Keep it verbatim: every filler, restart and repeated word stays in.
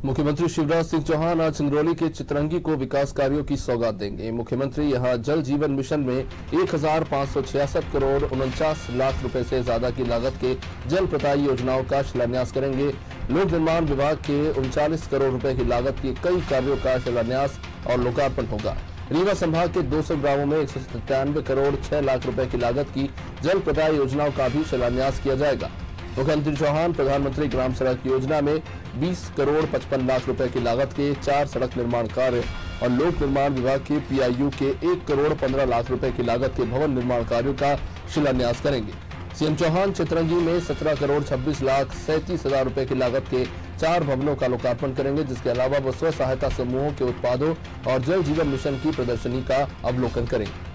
मुख्यमंत्री शिवराज सिंह चौहान आज सिंगरौली के चितरंगी को विकास कार्यों की सौगात देंगे। मुख्यमंत्री यहां जल जीवन मिशन में एक हजार पाँच सौ छियासठ करोड़ उनचास लाख रुपए से ज्यादा की लागत के जल प्रदायी योजनाओं का शिलान्यास करेंगे। लोक निर्माण विभाग के उनचालीस करोड़ रुपए की लागत के कई कार्यों का शिलान्यास और लोकार्पण होगा। रीवा संभाग के दो सौ गांवों में एक सौ सत्तानवे करोड़ छह लाख रुपए की लागत की जल प्रदाय योजनाओं का भी शिलान्यास किया जाएगा। मुख्यमंत्री चौहान प्रधानमंत्री ग्राम सड़क योजना में बीस करोड़ पचपन लाख रुपए की लागत के चार सड़क निर्माण कार्य और लोक निर्माण विभाग के पीआईयू के एक करोड़ पंद्रह लाख रुपए की लागत के भवन निर्माण कार्यों का शिलान्यास करेंगे। सीएम चौहान चितरंगी में सत्रह करोड़ छब्बीस लाख सैंतीस हजार रुपए की लागत के चार भवनों का लोकार्पण करेंगे, जिसके अलावा वो स्व सहायता समूहों के उत्पादों और जल जीवन मिशन की प्रदर्शनी का अवलोकन करेंगे।